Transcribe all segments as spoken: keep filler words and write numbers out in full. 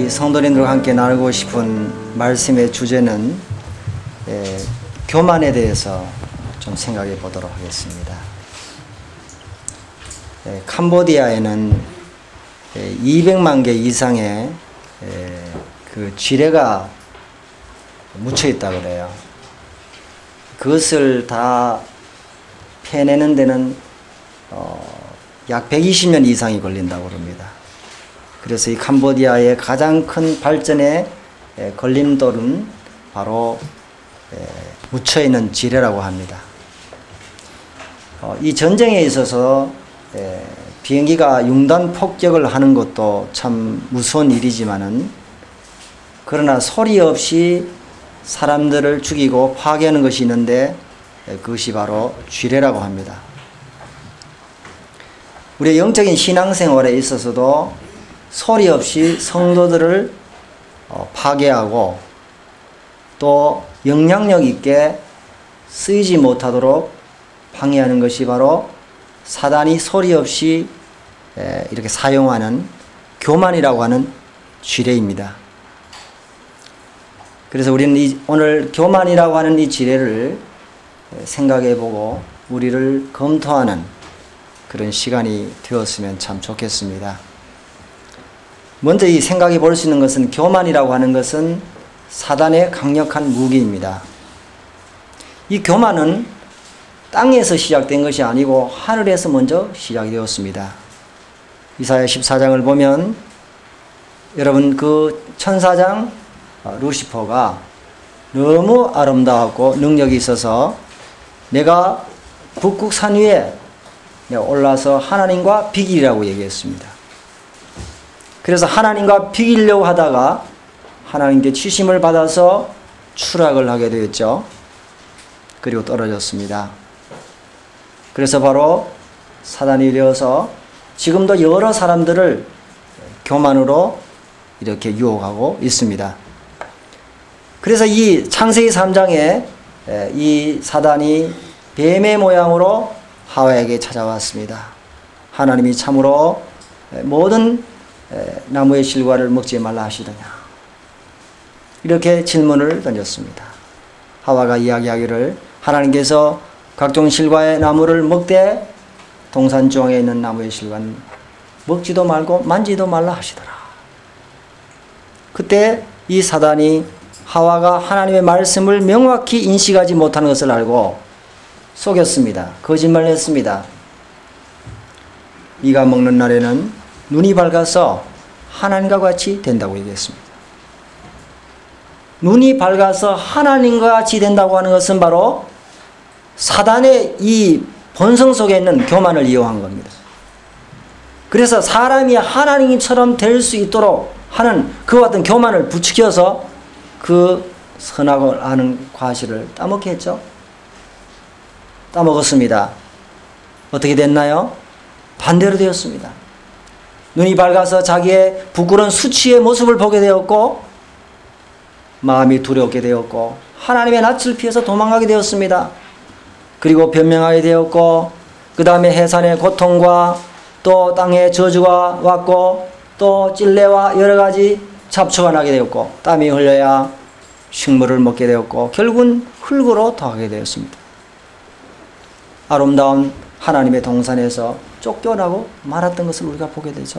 우리 성도님들과 함께 나누고 싶은 말씀의 주제는 예, 교만에 대해서 좀 생각해 보도록 하겠습니다. 예, 캄보디아에는 예, 이백만 개 이상의 예, 그 쥐레가 묻혀 있다 그래요. 그것을 다 패내는 데는 어, 약 백이십 년 이상이 걸린다고 합니다. 그래서 이 캄보디아의 가장 큰 발전의 걸림돌은 바로 묻혀있는 지뢰라고 합니다. 이 전쟁에 있어서 비행기가 융단 폭격을 하는 것도 참 무서운 일이지만은 그러나 소리 없이 사람들을 죽이고 파괴하는 것이 있는데 그것이 바로 지뢰라고 합니다. 우리의 영적인 신앙생활에 있어서도 소리 없이 성도들을 파괴하고 또 영향력 있게 쓰이지 못하도록 방해하는 것이 바로 사단이 소리 없이 이렇게 사용하는 교만이라고 하는 지뢰입니다. 그래서 우리는 오늘 교만이라고 하는 이 지뢰를 생각해보고 우리를 검토하는 그런 시간이 되었으면 참 좋겠습니다. 먼저 이 생각해 볼 수 있는 것은 교만이라고 하는 것은 사단의 강력한 무기입니다. 이 교만은 땅에서 시작된 것이 아니고 하늘에서 먼저 시작이 되었습니다. 이사야 십사 장을 보면 여러분 그 천사장 루시퍼가 너무 아름다웠고 능력이 있어서 내가 북극 산 위에 올라서 하나님과 비기라고 얘기했습니다. 그래서 하나님과 비기려고 하다가 하나님께 치심을 받아서 추락을 하게 되었죠. 그리고 떨어졌습니다. 그래서 바로 사단이 되어서 지금도 여러 사람들을 교만으로 이렇게 유혹하고 있습니다. 그래서 이 창세기 삼 장에 이 사단이 뱀의 모양으로 하와에게 찾아왔습니다. 하나님이 참으로 모든 나무의 실과를 먹지 말라 하시더냐, 이렇게 질문을 던졌습니다. 하와가 이야기하기를 하나님께서 각종 실과의 나무를 먹되 동산 중앙에 있는 나무의 실과는 먹지도 말고 만지도 말라 하시더라. 그때 이 사단이 하와가 하나님의 말씀을 명확히 인식하지 못하는 것을 알고 속였습니다. 거짓말을 했습니다. 네가 먹는 날에는 눈이 밝아서 하나님과 같이 된다고 얘기했습니다. 눈이 밝아서 하나님과 같이 된다고 하는 것은 바로 사단의 이 본성 속에 있는 교만을 이용한 겁니다. 그래서 사람이 하나님처럼 될 수 있도록 하는 그와 같은 교만을 부추겨서 그 선하고 하는 과실을 따먹게 했죠. 따먹었습니다. 어떻게 됐나요? 반대로 되었습니다. 눈이 밝아서 자기의 부끄러운 수치의 모습을 보게 되었고 마음이 두렵게 되었고 하나님의 낯을 피해서 도망가게 되었습니다. 그리고 변명하게 되었고 그 다음에 해산의 고통과 또 땅의 저주가 왔고 또 찔레와 여러 가지 잡초가 나게 되었고 땀이 흘려야 식물을 먹게 되었고 결국은 흙으로 더하게 되었습니다. 아름다운 하나님의 동산에서 쫓겨나고 말았던 것을 우리가 보게 되죠.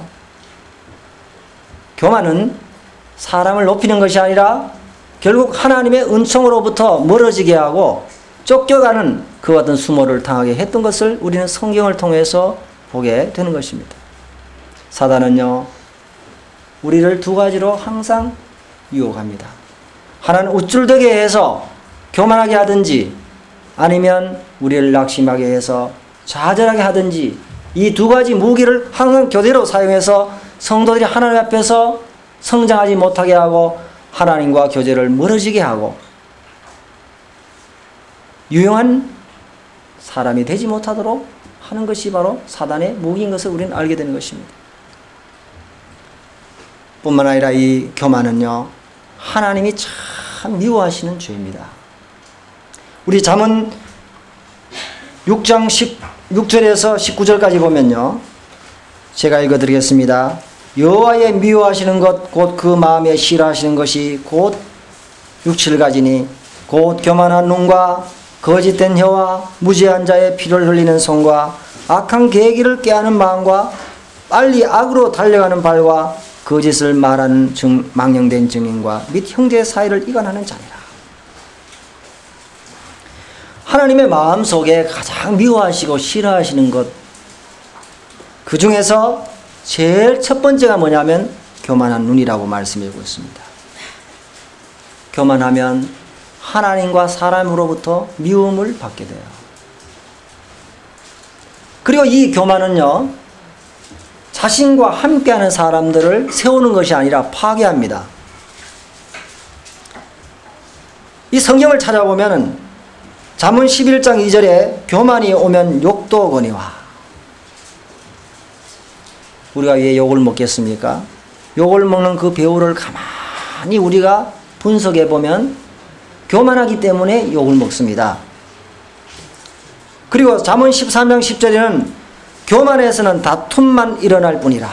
교만은 사람을 높이는 것이 아니라 결국 하나님의 은총으로부터 멀어지게 하고 쫓겨가는 그와 같은 수모를 당하게 했던 것을 우리는 성경을 통해서 보게 되는 것입니다. 사단은요, 우리를 두 가지로 항상 유혹합니다. 하나는 우쭐대게 해서 교만하게 하든지 아니면 우리를 낙심하게 해서 좌절하게 하든지 이 두 가지 무기를 항상 교대로 사용해서 성도들이 하나님 앞에서 성장하지 못하게 하고 하나님과 교제를 멀어지게 하고 유용한 사람이 되지 못하도록 하는 것이 바로 사단의 무기인 것을 우리는 알게 되는 것입니다. 뿐만 아니라 이 교만은요, 하나님이 참 미워하시는 죄입니다. 우리 잠언 육 장 육 절에서 십구 절까지 보면요, 제가 읽어드리겠습니다. 여호와의 미워하시는 것 곧 그 마음에 싫어하시는 것이 곧 육칠 가지니 곧 교만한 눈과 거짓된 혀와 무지한 자의 피를 흘리는 손과 악한 계기를 꾀하는 마음과 빨리 악으로 달려가는 발과 거짓을 말하는 증, 망령된 증인과 및 형제 사이를 이간하는 자니라. 하나님의 마음속에 가장 미워하시고 싫어하시는 것, 그 중에서 제일 첫 번째가 뭐냐면 교만한 눈이라고 말씀하고 있습니다. 교만하면 하나님과 사람으로부터 미움을 받게 돼요. 그리고 이 교만은요, 자신과 함께하는 사람들을 세우는 것이 아니라 파괴합니다. 이 성경을 찾아보면 잠언 십일 장 이 절에 교만이 오면 욕도 거니와. 우리가 왜 욕을 먹겠습니까? 욕을 먹는 그 배후를 가만히 우리가 분석해 보면 교만하기 때문에 욕을 먹습니다. 그리고 잠언 십삼 장 십 절에는 교만에서는 다툼만 일어날 뿐이라.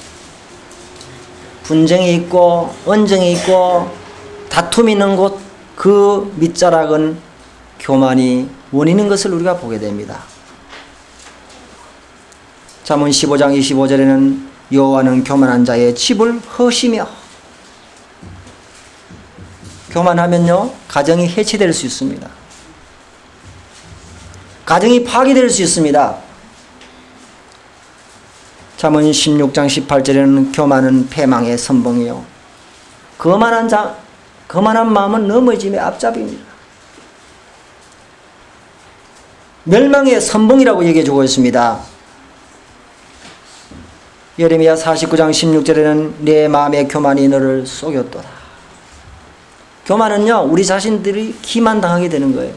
분쟁이 있고 언쟁이 있고 다툼이 있는 곳, 그 밑자락은 교만이 원인인 것을 우리가 보게 됩니다. 잠언 십오 장 이십오 절에는 여호와는 교만한 자의 집을 허시며. 교만하면요, 가정이 해체될 수 있습니다. 가정이 파괴될 수 있습니다. 잠언 십육 장 십팔 절에는 교만은 패망의 선봉이요 거만한 자, 거만한 마음은 넘어짐의 앞잡이입니다. 멸망의 선봉이라고 얘기해 주고 있습니다. 예레미야 사십구 장 십육 절에는 내 마음의 교만이 너를 속였도다. 교만은요, 우리 자신들이 기만당하게 되는 거예요.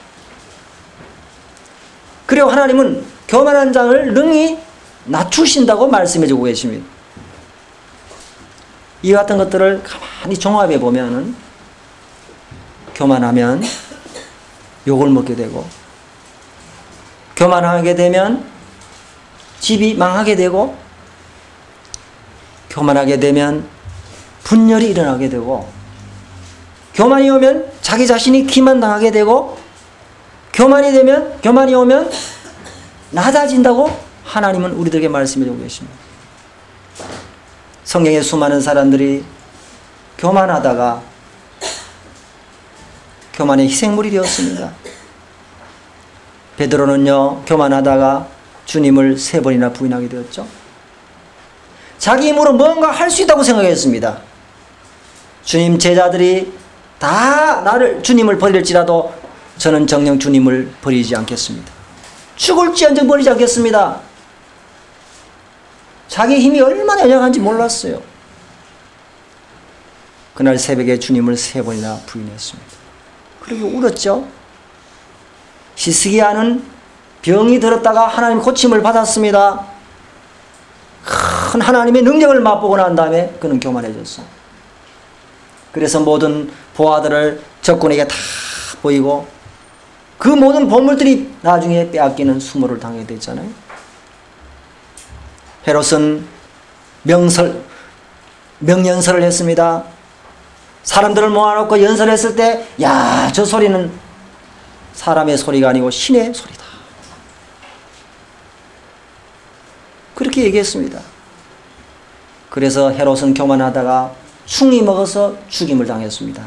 그리고 하나님은 교만한 자를 능히 낮추신다고 말씀해 주고 계십니다. 이 같은 것들을 가만히 종합해 보면은 교만하면 욕을 먹게 되고, 교만하게 되면 집이 망하게 되고, 교만하게 되면 분열이 일어나게 되고, 교만이 오면 자기 자신이 기만당하게 되고, 교만이 되면, 교만이 오면 낮아진다고 하나님은 우리들에게 말씀해 주고 계십니다. 성경에 수많은 사람들이 교만하다가 교만의 희생물이 되었습니다. 베드로는요, 교만하다가 주님을 세 번이나 부인하게 되었죠. 자기 힘으로 뭔가 할 수 있다고 생각했습니다. 주님 제자들이 다 나를, 주님을 버릴지라도 저는 정녕 주님을 버리지 않겠습니다. 죽을지언정 버리지 않겠습니다. 자기 힘이 얼마나 연약한지 몰랐어요. 그날 새벽에 주님을 세 번이나 부인했습니다. 그리고 울었죠. 히스기야는 병이 들었다가 하나님 고침을 받았습니다. 큰 하나님의 능력을 맛보고 난 다음에 그는 교만해졌어요. 그래서 모든 보아들을 적군에게 다 보이고 그 모든 보물들이 나중에 빼앗기는 수모를 당하게 됐잖아요. 헤롯은 명설, 명연설을 했습니다. 사람들을 모아놓고 연설했을 때, 야, 저 소리는 사람의 소리가 아니고 신의 소리다. 그렇게 얘기했습니다. 그래서 헤롯은 교만하다가 충이 먹어서 죽임을 당했습니다.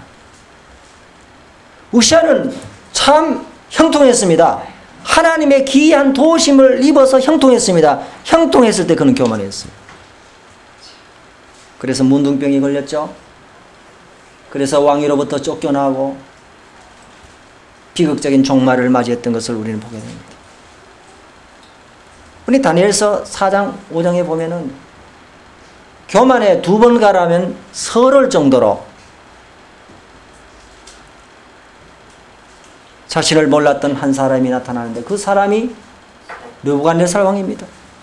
우시아는 참 형통했습니다. 하나님의 기이한 도우심을 입어서 형통했습니다. 형통했을 때 그는 교만했어요. 그래서 문둥병이 걸렸죠. 그래서 왕위로부터 쫓겨나고 비극적인 종말을 맞이했던 것을 우리는 보게 됩니다. 우리 다니엘서 사 장 오 장에 보면은 교만에 두 번 가라면 설할 정도로 자신을 몰랐던 한 사람이 나타나는데 그 사람이 느부갓네살 왕입니다.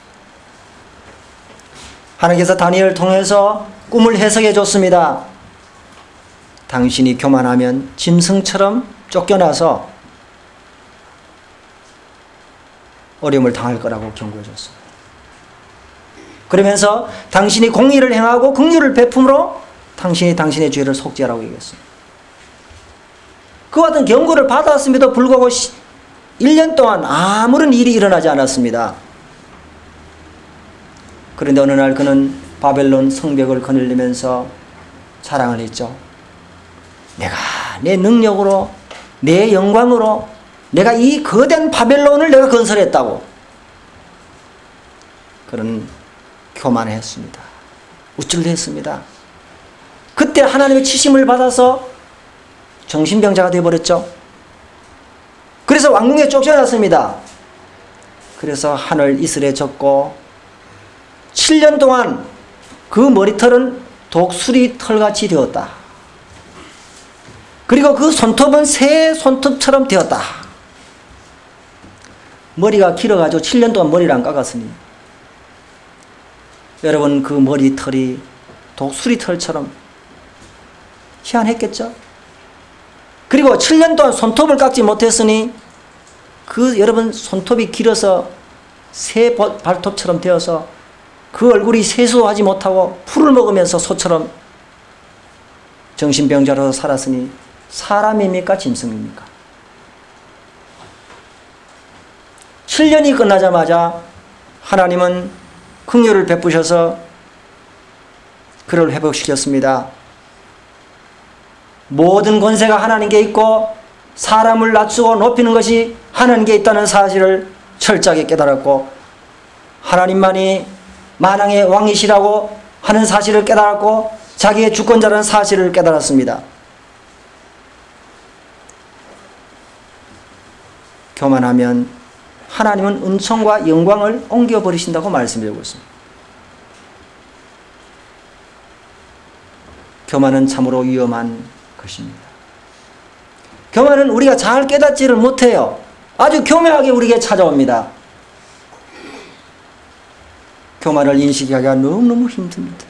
하나님께서 다니엘을 통해서 꿈을 해석해 줬습니다. 당신이 교만하면 짐승처럼 쫓겨나서 어려움을 당할 거라고 경고해 줬습니다. 그러면서 당신이 공의를 행하고 긍휼을 베품으로 당신이 당신의 죄를 속죄하라고 얘기했습니다. 그와 같은 경고를 받았음에도 불구하고 일 년 동안 아무런 일이 일어나지 않았습니다. 그런데 어느 날 그는 바벨론 성벽을 거닐면서 자랑을 했죠. 내가 내 능력으로, 내 영광으로 내가 이 거대한 바벨론을 내가 건설했다고. 그는 교만했습니다. 우쭐댔습니다. 그때 하나님의 치심을 받아서 정신병자가 되어버렸죠. 그래서 왕궁에 쫓겨났습니다. 그래서 하늘 이슬에 젖고 칠 년 동안 그 머리털은 독수리 털같이 되었다. 그리고 그 손톱은 새 손톱처럼 되었다. 머리가 길어가지고 칠 년 동안 머리를 안 깎았으니 여러분 그 머리털이 독수리 털처럼 희한했겠죠? 그리고 칠 년 동안 손톱을 깎지 못했으니 그 여러분 손톱이 길어서 새 발톱처럼 되어서 그 얼굴이 세수하지 못하고 풀을 먹으면서 소처럼 정신병자로 살았으니 사람입니까? 짐승입니까? 칠 년이 끝나자마자 하나님은 긍휼을 베푸셔서 그를 회복시켰습니다. 모든 권세가 하나님께 있고 사람을 낮추고 높이는 것이 하나님께 있다는 사실을 철저하게 깨달았고 하나님만이 만왕의 왕이시라고 하는 사실을 깨달았고 자기의 주권자라는 사실을 깨달았습니다. 교만하면 하나님은 은총과 영광을 옮겨버리신다고 말씀드리고 있습니다. 교만은 참으로 위험한 것입니다. 교만은 우리가 잘 깨닫지를 못해요. 아주 교묘하게 우리에게 찾아옵니다. 교만을 인식하기가 너무너무 힘듭니다.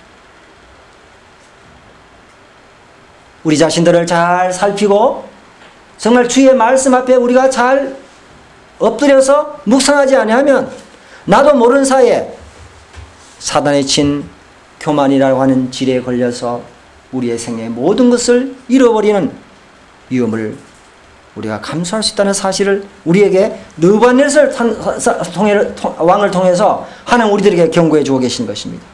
우리 자신들을 잘 살피고 정말 주의 말씀 앞에 우리가 잘 엎드려서 묵상하지 아니하면 나도 모르는 사이에 사단의 친 교만이라고 하는 질에 걸려서 우리의 생애의 모든 것을 잃어버리는 위험을 우리가 감수할 수 있다는 사실을 우리에게 느부갓네살 왕을 통해서 하나님 우리들에게 경고해 주고 계신 것입니다.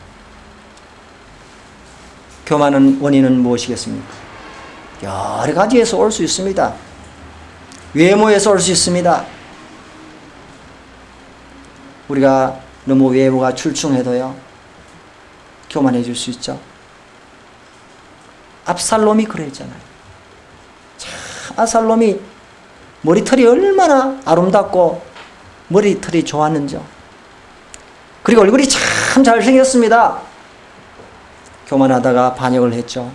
교만은 원인은 무엇이겠습니까? 여러 가지에서 올 수 있습니다. 외모에서 올 수 있습니다. 우리가 너무 외모가 출중해도요 교만해질 수 있죠. 압살롬이 그랬잖아요. 참 압살롬이 머리털이 얼마나 아름답고 머리털이 좋았는지요. 그리고 얼굴이 참 잘생겼습니다. 교만하다가 반역을 했죠.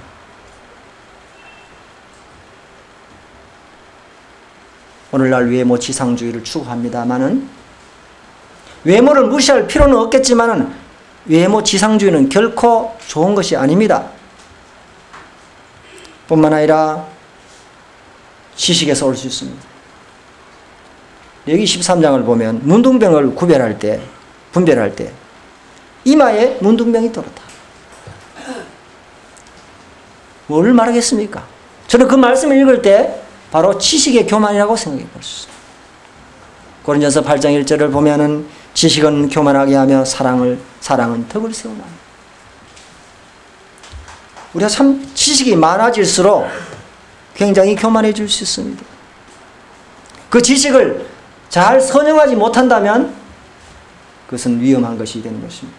오늘날 외모 지상주의를 추구합니다마는 외모를 무시할 필요는 없겠지만은 외모 지상주의는 결코 좋은 것이 아닙니다. 뿐만 아니라 지식에서 올 수 있습니다. 여기 십삼 장을 보면 문둥병을 구별할 때, 분별할 때 이마에 문둥병이 들었다. 뭘 말하겠습니까? 저는 그 말씀을 읽을 때 바로 지식의 교만이라고 생각해 볼 수 있습니다. 고린전서 팔 장 일 절을 보면은 지식은 교만하게 하며 사랑을, 사랑은 덕을 세우나. 우리가 참 지식이 많아질수록 굉장히 교만해질 수 있습니다. 그 지식을 잘 선용하지 못한다면 그것은 위험한 것이 되는 것입니다.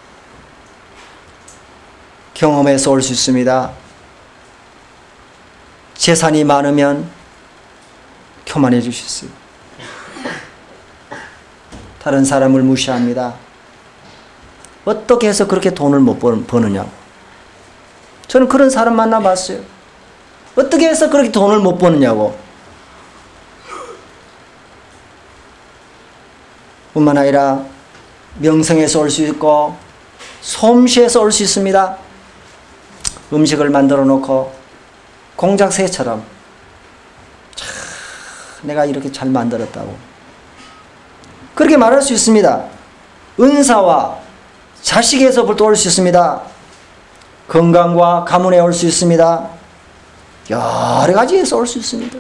경험에서 올 수 있습니다. 재산이 많으면 교만해질 수 있어요. 다른 사람을 무시합니다. 어떻게 해서 그렇게 돈을 못 버느냐고. 저는 그런 사람 만나봤어요. 어떻게 해서 그렇게 돈을 못 버느냐고. 뿐만 아니라 명성에서 올 수 있고 솜씨에서 올 수 있습니다. 음식을 만들어 놓고 공작새처럼 참 내가 이렇게 잘 만들었다고 그렇게 말할 수 있습니다. 은사와 자식에서부터 올 수 있습니다. 건강과 가문에 올 수 있습니다. 여러 가지에서 올 수 있습니다.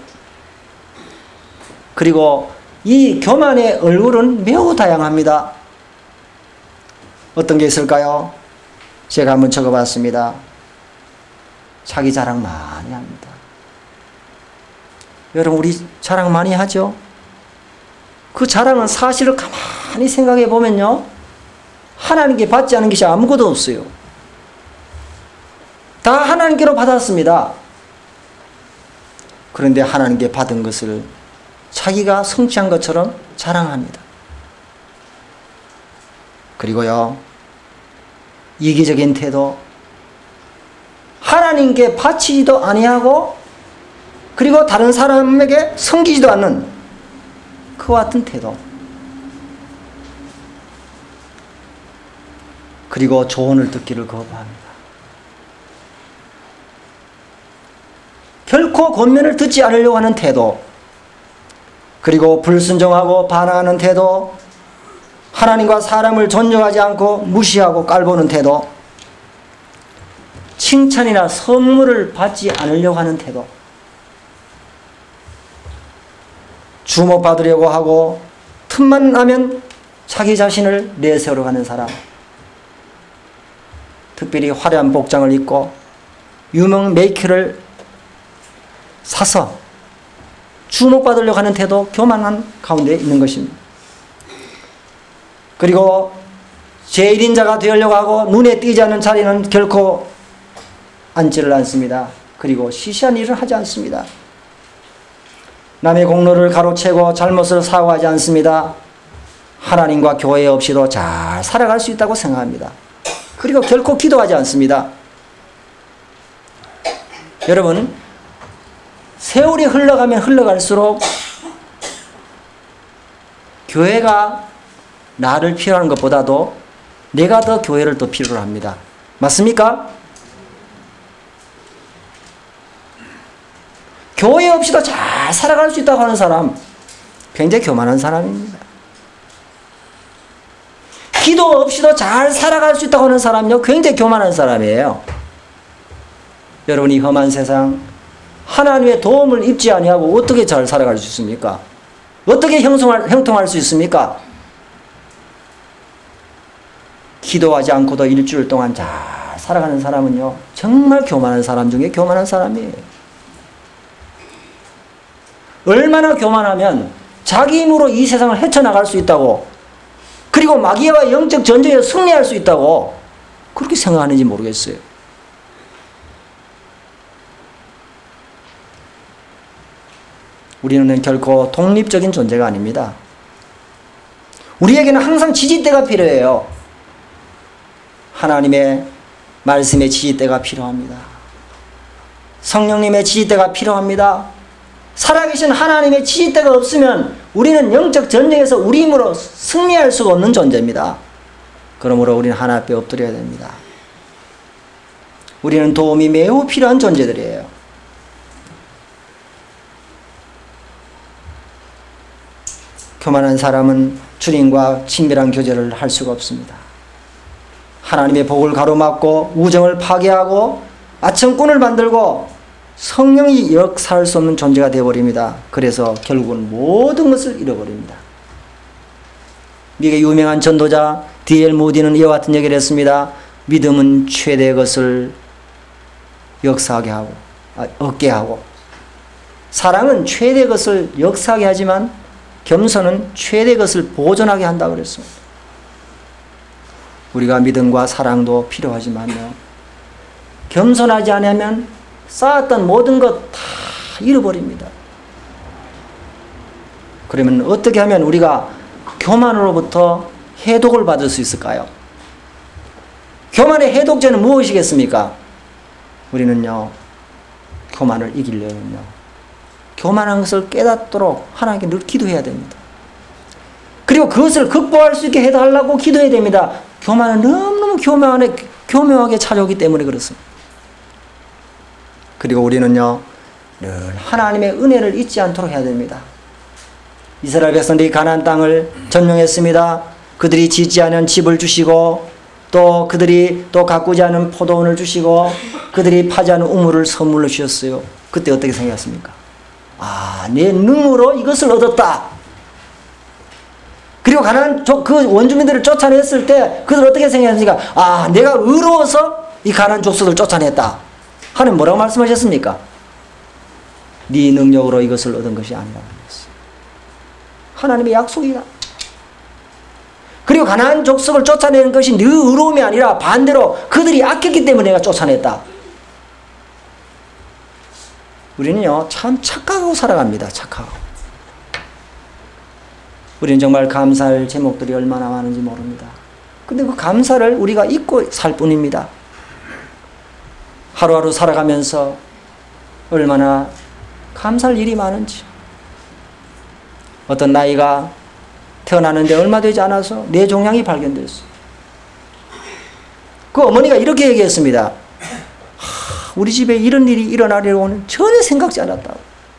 그리고 이 교만의 얼굴은 매우 다양합니다. 어떤 게 있을까요? 제가 한번 적어봤습니다. 자기 자랑 많이 합니다. 여러분, 우리 자랑 많이 하죠? 그 자랑은 사실을 가만히 생각해 보면요, 하나님께 받지 않은 것이 아무것도 없어요. 다 하나님께로 받았습니다. 그런데 하나님께 받은 것을 자기가 성취한 것처럼 자랑합니다. 그리고요, 이기적인 태도, 하나님께 바치지도 아니하고 그리고 다른 사람에게 섬기지도 않는 그와 같은 태도, 그리고 조언을 듣기를 거부합니다. 결코 권면을 듣지 않으려고 하는 태도, 그리고 불순종하고 반항하는 태도, 하나님과 사람을 존중하지 않고 무시하고 깔보는 태도, 칭찬이나 선물을 받지 않으려고 하는 태도, 주목받으려고 하고 틈만 나면 자기 자신을 내세우려 하는 사람, 특별히 화려한 복장을 입고 유명 메이커를 사서 주목받으려고 하는 태도, 교만한 가운데 있는 것입니다. 그리고 제일인자가 되려고 하고 눈에 띄지 않는 자리는 결코 앉지를 않습니다. 그리고 시시한 일을 하지 않습니다. 남의 공로를 가로채고 잘못을 사과하지 않습니다. 하나님과 교회 없이도 잘 살아갈 수 있다고 생각합니다. 그리고 결코 기도하지 않습니다. 여러분, 세월이 흘러가면 흘러갈수록 교회가 나를 필요한 것보다도 내가 더 교회를 더 필요로 합니다. 맞습니까? 교회 없이도 잘 살아갈 수 있다고 하는 사람, 굉장히 교만한 사람입니다. 기도 없이도 잘 살아갈 수 있다고 하는 사람요, 굉장히 교만한 사람이에요. 여러분, 이 험한 세상, 하나님의 도움을 입지 아니하고 어떻게 잘 살아갈 수 있습니까? 어떻게 형성할, 형통할 수 있습니까? 기도하지 않고도 일주일 동안 잘 살아가는 사람은요, 정말 교만한 사람 중에 교만한 사람이에요. 얼마나 교만하면 자기 힘으로 이 세상을 헤쳐나갈 수 있다고, 그리고 마귀와 영적 전쟁에 승리할 수 있다고 그렇게 생각하는지 모르겠어요. 우리는 결코 독립적인 존재가 아닙니다. 우리에게는 항상 지지대가 필요해요. 하나님의 말씀의 지지대가 필요합니다. 성령님의 지지대가 필요합니다. 살아계신 하나님의 지지대가 없으면 우리는 영적 전쟁에서 우리 힘으로 승리할 수가 없는 존재입니다. 그러므로 우리는 하나님 앞에 엎드려야 됩니다. 우리는 도움이 매우 필요한 존재들이에요. 교만한 사람은 주님과 친밀한 교제를 할 수가 없습니다. 하나님의 복을 가로막고 우정을 파괴하고 아첨꾼을 만들고 성령이 역사할 수 없는 존재가 되어버립니다. 그래서 결국은 모든 것을 잃어버립니다. 미국의 유명한 전도자 디 엘 모디는 이와 같은 얘기를 했습니다. 믿음은 최대의 것을 역사하게 하고, 아, 얻게 하고, 사랑은 최대의 것을 역사하게 하지만 겸손은 최대의 것을 보존하게 한다고 그랬습니다. 우리가 믿음과 사랑도 필요하지만요, 겸손하지 않으면 쌓았던 모든 것 다 잃어버립니다. 그러면 어떻게 하면 우리가 교만으로부터 해독을 받을 수 있을까요? 교만의 해독제는 무엇이겠습니까? 우리는요, 교만을 이기려면요, 교만한 것을 깨닫도록 하나님께 늘 기도해야 됩니다. 그리고 그것을 극복할 수 있게 해달라고 기도해야 됩니다. 교만은 너무너무 교묘하게, 교묘하게 찾아오기 때문에 그렇습니다. 그리고 우리는요, 늘 하나님의 은혜를 잊지 않도록 해야 됩니다. 이스라엘 백성들이 가나안 땅을 점령했습니다. 그들이 짓지 않은 집을 주시고 또 그들이 또 가꾸지 않은 포도원을 주시고 그들이 파지 않은 우물을 선물로 주셨어요. 그때 어떻게 생각했습니까? 아, 내 능으로 이것을 얻었다. 그리고 가나안 그 원주민들을 쫓아냈을 때 그들 어떻게 생각했습니까? 아, 내가 의로워서 이 가나안 족속을 쫓아냈다. 하나님 뭐라고 말씀하셨습니까? 네 능력으로 이것을 얻은 것이 아니라 그랬어요. 하나님의 약속이다. 그리고 가나안 족속을 쫓아내는 것이 네 의로움이 아니라 반대로 그들이 악했기 때문에 내가 쫓아냈다. 우리는요 참 착각하고 살아갑니다. 착각하고. 우리는 정말 감사할 제목들이 얼마나 많은지 모릅니다. 근데 그 감사를 우리가 잊고 살 뿐입니다. 하루하루 살아가면서 얼마나 감사할 일이 많은지. 어떤 나이가 태어나는데 얼마 되지 않아서 뇌 종양이 발견됐어요. 그 어머니가 이렇게 얘기했습니다. 우리 집에 이런 일이 일어나려고는 전혀 생각지 않았다고.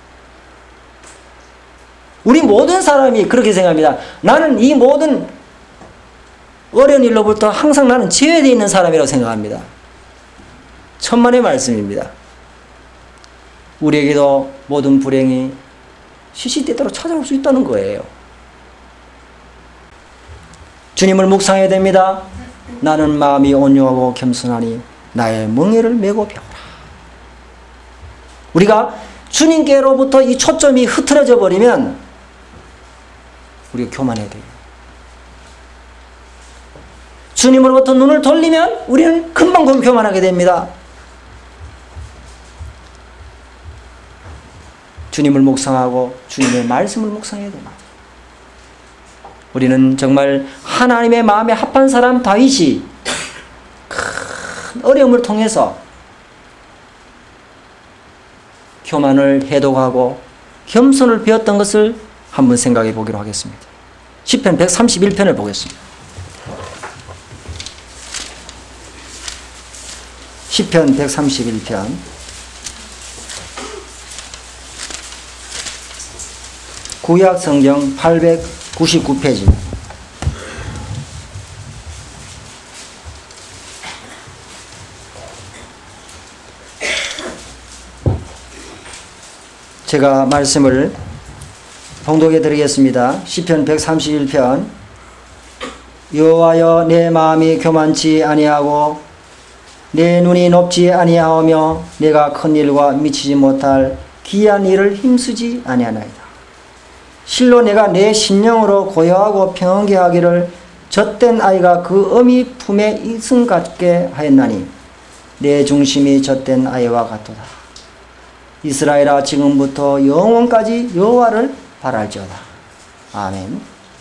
우리 모든 사람이 그렇게 생각합니다. 나는 이 모든 어려운 일로부터 항상 나는 제외되어 있는 사람이라고 생각합니다. 천만의 말씀입니다. 우리에게도 모든 불행이 시시때때로 찾아올 수 있다는 거예요. 주님을 묵상해야 됩니다. 나는 마음이 온유하고 겸손하니 나의 멍에를 메고 배우라. 우리가 주님께로부터 이 초점이 흐트러져 버리면 우리가 교만해야 돼요. 주님으로부터 눈을 돌리면 우리는 금방 교만하게 됩니다. 주님을 묵상하고 주님의 말씀을 묵상해야 됩니다. 우리는 정말 하나님의 마음에 합한 사람 다윗이 큰 어려움을 통해서 교만을 해독하고 겸손을 배웠던 것을 한번 생각해 보기로 하겠습니다. 시편 백삼십일 편을 보겠습니다. 시편 백삼십일 편 구약 성경 팔백구십구 페이지. 제가 말씀을 봉독해 드리겠습니다. 시편 백삼십일 편 여호와여 내 마음이 교만치 아니하고 내 눈이 높지 아니하오며 내가 큰 일과 미치지 못할 기이한 일을 힘쓰지 아니하나이다. 실로 내가 내 심령으로 고요하고 평안케 하기를 젖된 아이가 그 어미 품에 이승 같게 하였나니 내 중심이 젖된 아이와 같도다. 이스라엘아 지금부터 영원까지 여호와를 바랄지어다. 아멘.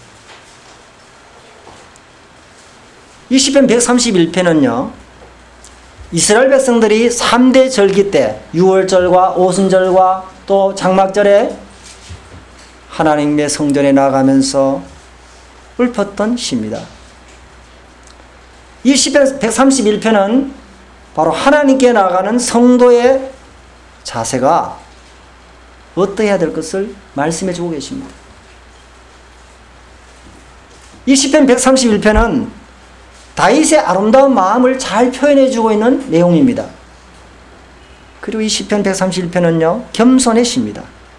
이 시편 백삼십일 편은요 이스라엘 백성들이 삼 대 절기 때 유월절과 오순절과 또 장막절에 하나님의 성전에 나가면서 읊었던 시입니다. 이 시편 백삼십일 편은 바로 하나님께 나가는 성도의 자세가 어떠해야 될 것을 말씀해 주고 계십니다. 이 시편 백삼십일 편은 다윗의 아름다운 마음을 잘 표현해 주고 있는 내용입니다. 그리고 이 시편 백삼십일 편은요 겸손의 시입니다.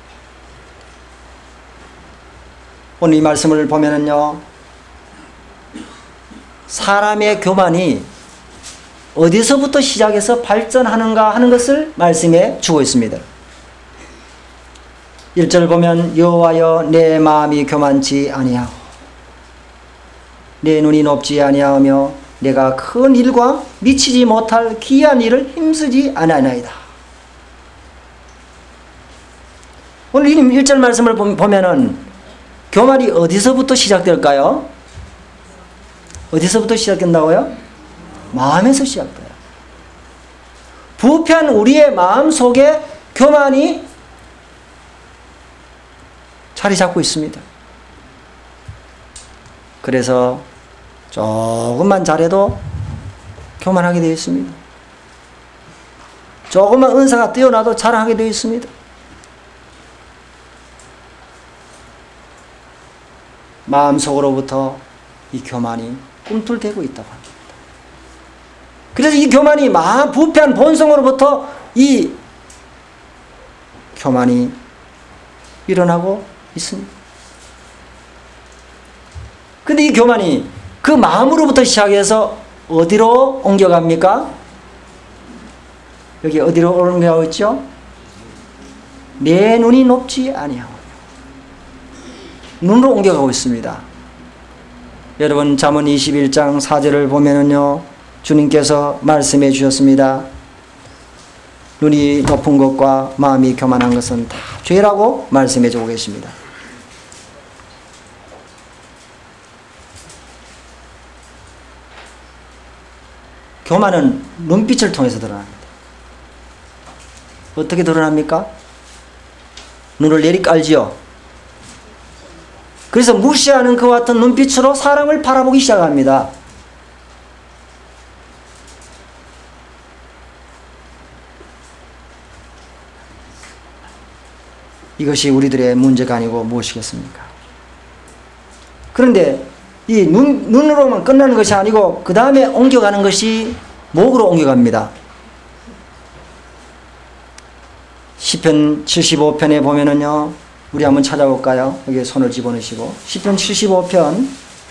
오늘 이 말씀을 보면은요 사람의 교만이 어디서부터 시작해서 발전하는가 하는 것을 말씀해 주고 있습니다. 일 절 보면 여호와여 내 마음이 교만치 아니하고 내 눈이 높지 아니하며 내가 큰 일과 미치지 못할 기이한 일을 힘쓰지 아니하나이다. 오늘 일 절 말씀을 보면은 교만이 어디서부터 시작될까요? 어디서부터 시작된다고요? 마음에서 시작돼요. 부패한 우리의 마음 속에 교만이 자리 잡고 있습니다. 그래서 조금만 잘해도 교만하게 되어 있습니다. 조금만 은사가 뛰어나도 자랑하게 되어 있습니다. 마음속으로부터 이 교만이 꿈틀대고 있다고 합니다. 그래서 이 교만이 마음 부패한 본성으로부터 이 교만이 일어나고 있습니다. 근데 이 교만이 그 마음으로부터 시작해서 어디로 옮겨갑니까? 여기 어디로 옮겨가고 있죠? 내 눈이 높지 아니하고 눈으로 옮겨가고 있습니다. 여러분 잠언 이십일 장 사 절을 보면은요, 주님께서 말씀해 주셨습니다. 눈이 높은 것과 마음이 교만한 것은 다 죄라고 말씀해 주고 계십니다. 교만은 눈빛을 통해서 드러납니다. 어떻게 드러납니까? 눈을 내리깔지요. 그래서 무시하는 그와 같은 눈빛으로 사람을 바라보기 시작합니다. 이것이 우리들의 문제가 아니고 무엇이겠습니까? 그런데 이 눈, 눈으로만 끝나는 것이 아니고 그 다음에 옮겨가는 것이 목으로 옮겨갑니다. 시편 칠십오 편에 보면은요, 우리 한번 찾아볼까요? 여기 손을 집어넣으시고 시편 칠십오 편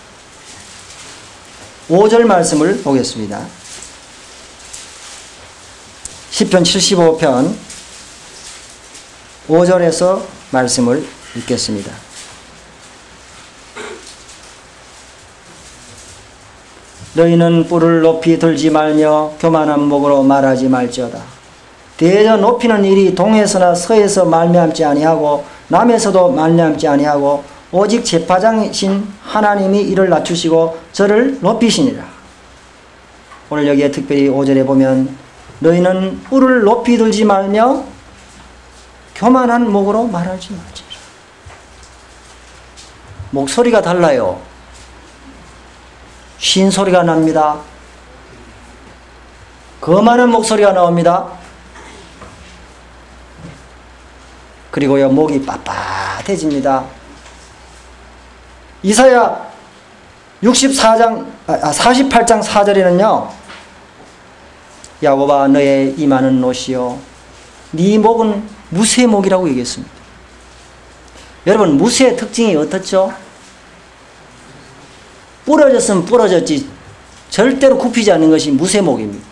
오 절 말씀을 보겠습니다. 시편 칠십오 편 오 절에서 말씀을 읽겠습니다. 너희는 뿔을 높이 들지 말며 교만한 목으로 말하지 말지어다. 대저 높이는 일이 동에서나 서에서 말미암지 아니하고 남에서도 말미암지 아니하고 오직 제파장이신 하나님이 이를 낮추시고 저를 높이시니라. 오늘 여기에 특별히 오 절에 보면 너희는 뿔을 높이 들지 말며 교만한 목으로 말하지 말지라. 목소리가 달라요. 쉰 소리가 납니다. 거만한 목소리가 나옵니다. 그리고요, 목이 빳빳해집니다. 이사야 육십사 장, 아, 사십팔 장 사 절에는요, 야곱아 너의 이마는 노시오 네 목은 무쇠 목이라고 얘기했습니다. 여러분, 무쇠의 특징이 어떻죠? 부러졌으면 부러졌지 절대로 굽히지 않는 것이 무쇠 목입니다.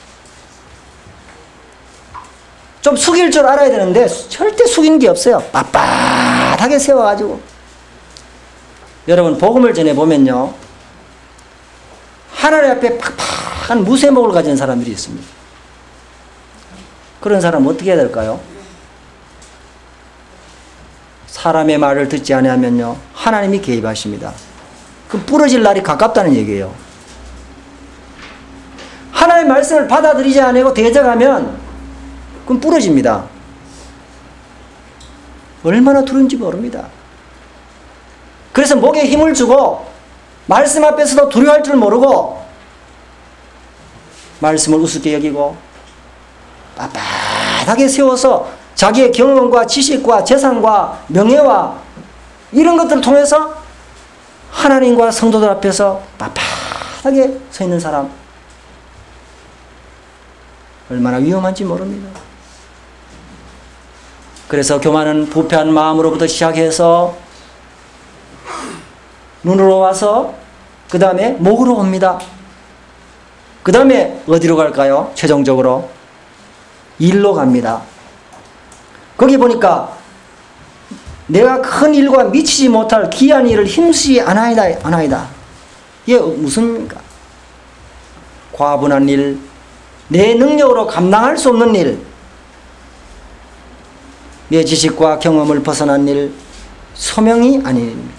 좀 숙일 줄 알아야 되는데 절대 숙이는 게 없어요. 빳빳하게 세워가지고. 여러분, 복음을 전해보면요, 하나님 앞에 팍팍한 무쇠목을 가진 사람들이 있습니다. 그런 사람은 어떻게 해야 될까요? 사람의 말을 듣지 아니하면요, 하나님이 개입하십니다. 그럼 부러질 날이 가깝다는 얘기예요. 하나님의 말씀을 받아들이지 않고 대적하면 그럼 부러집니다. 얼마나 두려운지 모릅니다. 그래서 목에 힘을 주고 말씀 앞에서도 두려워할 줄 모르고 말씀을 우습게 여기고 빳빳하게 세워서 자기의 경험과 지식과 재산과 명예와 이런 것들을 통해서 하나님과 성도들 앞에서 빳빳하게 서 있는 사람, 얼마나 위험한지 모릅니다. 그래서 교만은 부패한 마음으로부터 시작해서 눈으로 와서 그 다음에 목으로 옵니다. 그 다음에 어디로 갈까요? 최종적으로 일로 갑니다. 거기 보니까 내가 큰 일과 미치지 못할 귀한 일을 힘쓰지 않아이다, 않아이다. 이게 무슨입니까? 과분한 일, 내 능력으로 감당할 수 없는 일, 내 지식과 경험을 벗어난 일, 소명이 아닌 일입니다.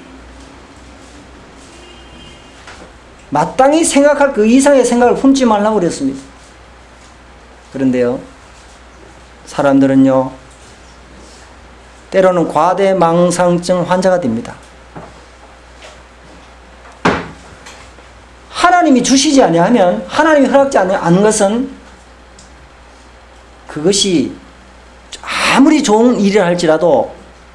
마땅히 생각할 그 이상의 생각을 품지 말라고 그랬습니다. 그런데요, 사람들은요, 때로는 과대망상증 환자가 됩니다. 하나님이 주시지 아니하면, 하나님이 허락지 않은 것은 그것이 아무리 좋은 일을 할지라도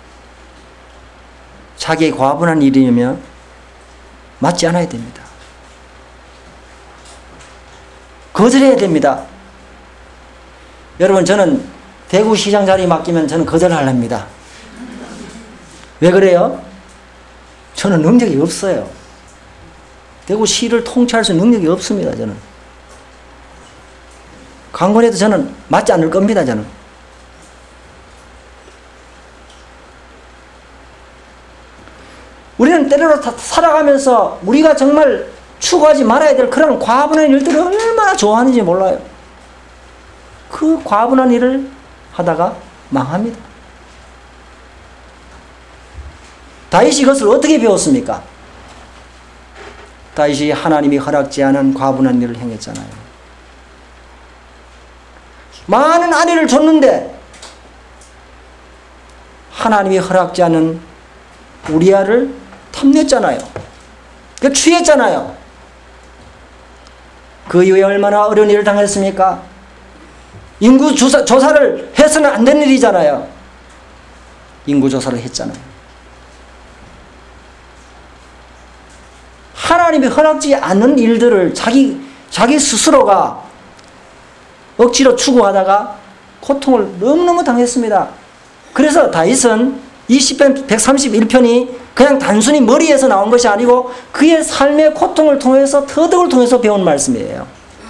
자기의 과분한 일이면 맞지 않아야 됩니다. 거절해야 됩니다. 여러분, 저는 대구시장 자리 맡기면 저는 거절하랍니다. 왜 그래요? 저는 능력이 없어요. 대구시를 통치할 수 있는 능력이 없습니다. 저는. 강권해도 저는 맞지 않을 겁니다. 저는. 우리는 때로는 살아가면서 우리가 정말 추구하지 말아야 될 그런 과분한 일들을 얼마나 좋아하는지 몰라요. 그 과분한 일을 하다가 망합니다. 다윗이 이것을 어떻게 배웠습니까? 다윗이 하나님이 허락지 않은 과분한 일을 행했잖아요. 많은 아내를 줬는데 하나님이 허락지 않은 우리아를 탐냈잖아요. 그 취했잖아요. 그 이후에 얼마나 어려운 일을 당했습니까? 인구 조사, 조사를 해서는 안 된 일이잖아요. 인구 조사를 했잖아요. 하나님이 허락지 않는 일들을 자기, 자기 스스로가 억지로 추구하다가 고통을 너무너무 당했습니다. 그래서 다윗은 이 시편 백삼십일 편이 그냥 단순히 머리에서 나온 것이 아니고 그의 삶의 고통을 통해서 터득을 통해서 배운 말씀이에요.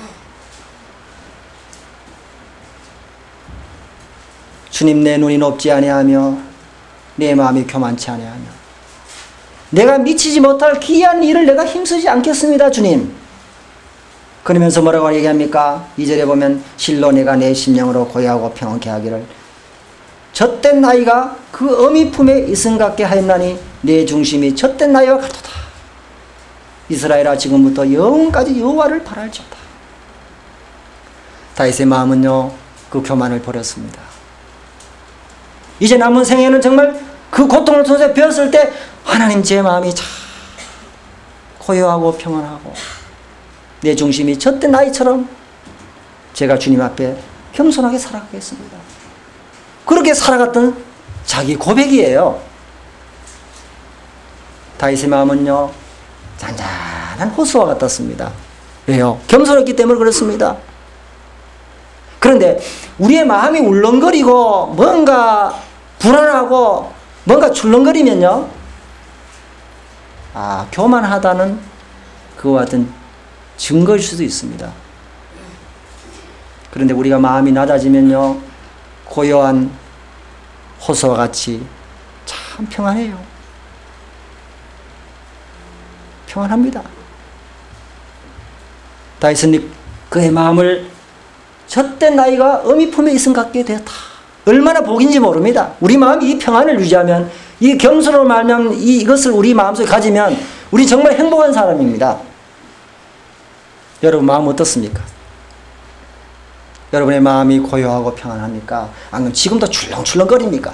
주님, 내 눈이 높지 아니하며 내 마음이 교만치 아니하며 내가 미치지 못할 기이한 일을 내가 힘쓰지 않겠습니다. 주님. 그러면서 뭐라고 얘기합니까? 이 절에 보면 실로 내가 내 심령으로 고요하고 평안케 하기를 젖된 나이가 그 어미 품에 있음 같게 하였나니 내 중심이 젖된 나이와 같도다. 이스라엘아, 지금부터 영원까지 여호와를 바랄지어다. 다윗의 마음은요, 그 교만을 버렸습니다. 이제 남은 생애는 정말 그 고통을 통해서 배웠을 때 하나님, 제 마음이 참 고요하고 평안하고 내 중심이 젖된 나이처럼 제가 주님 앞에 겸손하게 살아가겠습니다. 그렇게 살아갔던 자기 고백이에요. 다윗의 마음은요, 잔잔한 호수와 같았습니다. 왜요? 겸손했기 때문에 그렇습니다. 그런데 우리의 마음이 울렁거리고 뭔가 불안하고 뭔가 출렁거리면요, 아, 교만하다는 그와 같은 증거일 수도 있습니다. 그런데 우리가 마음이 낮아지면요, 고요한 호수와 같이 참 평안해요. 평안합니다. 다윗은 그의 마음을 젖된 나이가 어미 품에 있음 같게 되었다. 얼마나 복인지 모릅니다. 우리 마음이 이 평안을 유지하면, 이 겸손으로 말하면 이것을 우리 마음속에 가지면 우리 정말 행복한 사람입니다. 여러분 마음 어떻습니까? 여러분의 마음이 고요하고 평안합니까? 아니면 지금도 출렁출렁거립니까?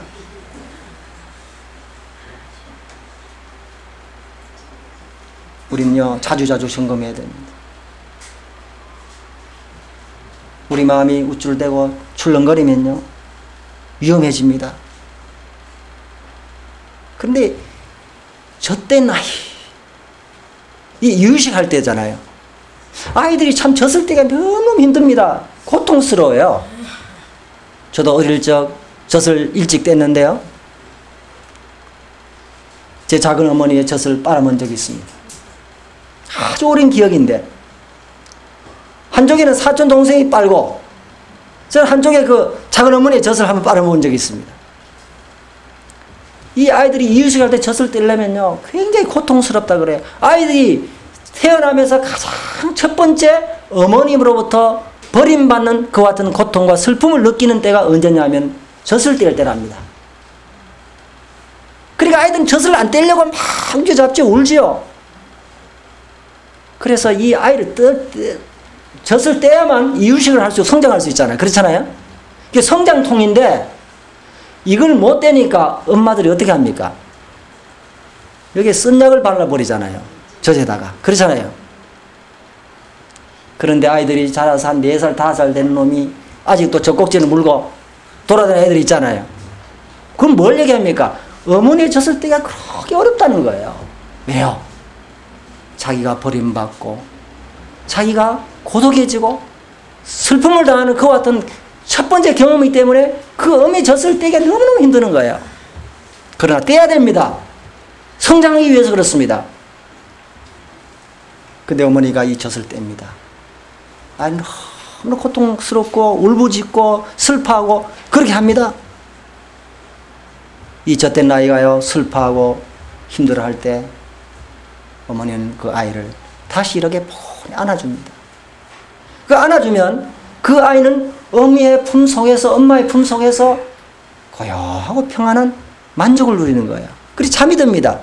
우리는요, 자주자주 점검해야 됩니다. 우리 마음이 우쭐대고 출렁거리면요, 위험해집니다. 그런데 젖된 나이, 이 이유식할 때잖아요. 아이들이 참 젖을 때가 너무 힘듭니다. 고통스러워요. 저도 어릴 적 젖을 일찍 뗐는데요, 제 작은 어머니의 젖을 빨아먹은 적이 있습니다. 아주 오랜 기억인데, 한쪽에는 사촌 동생이 빨고 저는 한쪽에 그 작은 어머니의 젖을 한번 빨아먹은 적이 있습니다. 이 아이들이 이유식할 때 젖을 떼려면요, 굉장히 고통스럽다 그래요. 아이들이 태어나면서 가장 첫 번째 어머님으로부터 버림받는 그와 같은 고통과 슬픔을 느끼는 때가 언제냐면 젖을 뗄 때랍니다. 그러니까 아이들은 젖을 안 떼려고 막 엉겨잡지, 울지요. 그래서 이 아이를 떼, 젖을 떼야만 이유식을 할 수, 성장할 수 있잖아요. 그렇잖아요. 이게 성장통인데 이걸 못 떼니까 엄마들이 어떻게 합니까? 여기에 쓴 약을 발라버리잖아요. 젖에다가. 그렇잖아요. 그런데 아이들이 자라서 한 네 살, 다섯 살 되는 놈이 아직도 젖꼭지를 물고 돌아다니는 애들 있잖아요. 그럼 뭘 얘기합니까? 어머니의 젖을 떼기가 그렇게 어렵다는 거예요. 왜요? 자기가 버림받고 자기가 고독해지고 슬픔을 당하는 그와 같은 첫 번째 경험이기 때문에 그 어미 젖을 떼기가 너무너무 힘드는 거예요. 그러나 떼야 됩니다. 성장하기 위해서 그렇습니다. 근데 어머니가 이 젖을 뗍니다. 아니, 너무 고통스럽고 울부짖고 슬퍼하고 그렇게 합니다. 이 젖된 아이가요, 슬퍼하고 힘들어할 때 어머니는 그 아이를 다시 이렇게 폰히 안아줍니다. 그 안아주면 그 아이는 어미의 품 속에서, 엄마의 품 속에서 고요하고 평안한 만족을 누리는 거예요. 그리고 잠이 듭니다.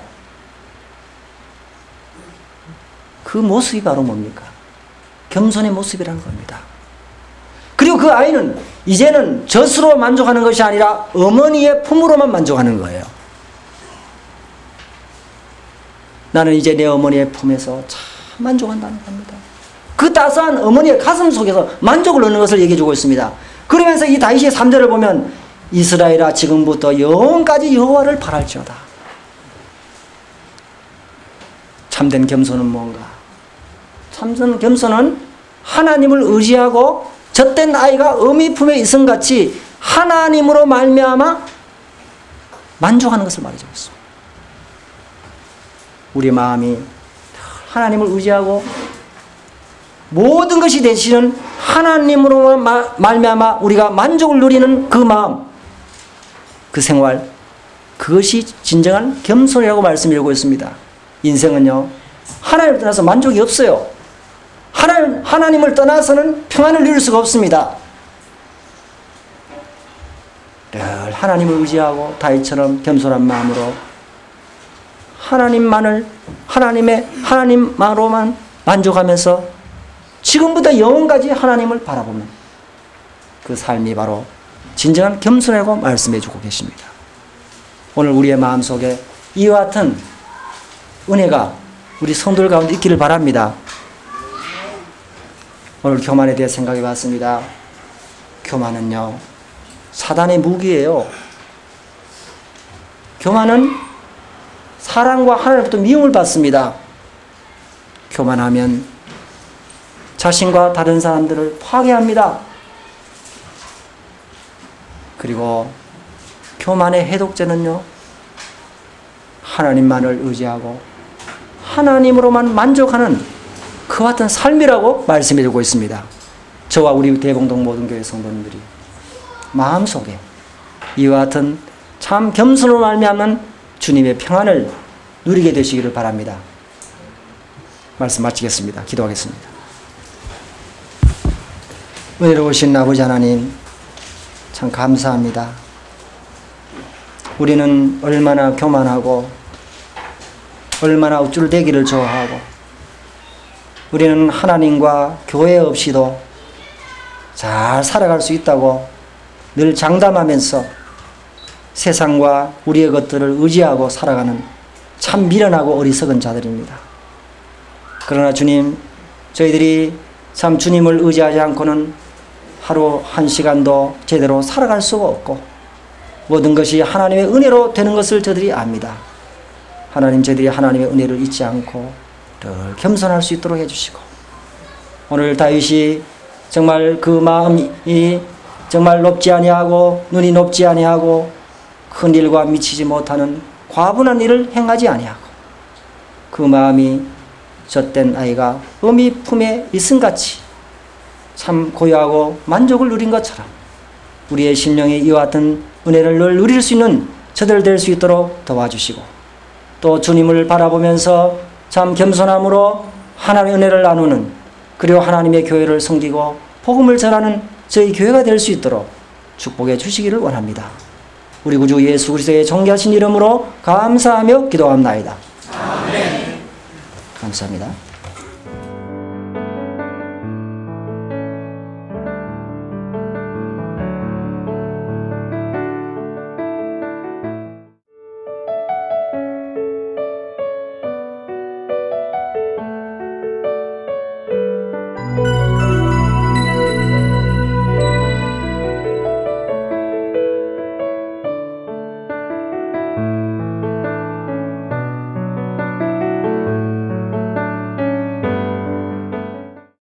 그 모습이 바로 뭡니까? 겸손의 모습이라는 겁니다. 그리고 그 아이는 이제는 젖으로 만족하는 것이 아니라 어머니의 품으로만 만족하는 거예요. 나는 이제 내 어머니의 품에서 참 만족한다는 겁니다. 그 따스한 어머니의 가슴 속에서 만족을 얻는 것을 얘기해주고 있습니다. 그러면서 이 다윗의 삼 절을 보면 이스라엘아 지금부터 영원까지 여호와를 바랄지어다. 참된 겸손은 뭔가? 참된 겸손은 하나님을 의지하고 젖된 아이가 어미 품에 있음 같이 하나님으로 말미암아 만족하는 것을 말해주고 있습니다. 우리 마음이 하나님을 의지하고 모든 것이 되시는 하나님으로 말미암아 우리가 만족을 누리는 그 마음, 그 생활, 그것이 진정한 겸손이라고 말씀드리고 있습니다. 인생은요, 하나님을 떠나서 만족이 없어요. 하나님, 하나님을 떠나서는 평안을 누릴 수가 없습니다. 늘 하나님을 의지하고 다윗처럼 겸손한 마음으로 하나님만을, 하나님의, 하나님만으로만 만족하면서 지금부터 영원까지 하나님을 바라보는 그 삶이 바로 진정한 겸손이라고 말씀해 주고 계십니다. 오늘 우리의 마음속에 이와 같은 은혜가 우리 성도들 가운데 있기를 바랍니다. 오늘 교만에 대해 생각해 봤습니다. 교만은요, 사단의 무기예요. 교만은 사랑과 하나님부터 미움을 받습니다. 교만하면 자신과 다른 사람들을 파괴합니다. 그리고 교만의 해독제는요, 하나님만을 의지하고 하나님으로만 만족하는 그와 같은 삶이라고 말씀해 주고 있습니다. 저와 우리 대봉동 모든 교회 성도님들이 마음속에 이와 같은 참 겸손으로 말미암는 주님의 평안을 누리게 되시기를 바랍니다. 말씀 마치겠습니다. 기도하겠습니다. 은혜로우신 아버지 하나님, 참 감사합니다. 우리는 얼마나 교만하고 얼마나 우쭐대기를 좋아하고 우리는 하나님과 교회 없이도 잘 살아갈 수 있다고 늘 장담하면서 세상과 우리의 것들을 의지하고 살아가는 참 미련하고 어리석은 자들입니다. 그러나 주님, 저희들이 참 주님을 의지하지 않고는 하루 한 시간도 제대로 살아갈 수가 없고 모든 것이 하나님의 은혜로 되는 것을 저들이 압니다. 하나님, 저희들이 하나님의 은혜를 잊지 않고 늘 겸손할 수 있도록 해주시고 오늘 다윗이 정말 그 마음이 정말 높지 아니하고 눈이 높지 아니하고 큰 일과 미치지 못하는 과분한 일을 행하지 아니하고 그 마음이 젖된 아이가 어미 품에 있음같이 참 고요하고 만족을 누린 것처럼 우리의 심령에 이와 같은 은혜를 늘 누릴 수 있는 저들 될 수 있도록 도와주시고 또 주님을 바라보면서 참 겸손함으로 하나님의 은혜를 나누는 그리고 하나님의 교회를 섬기고 복음을 전하는 저희 교회가 될 수 있도록 축복해 주시기를 원합니다. 우리 구주 예수 그리스도의 존귀하신 이름으로 감사하며 기도합나이다. 아멘. 감사합니다. thank you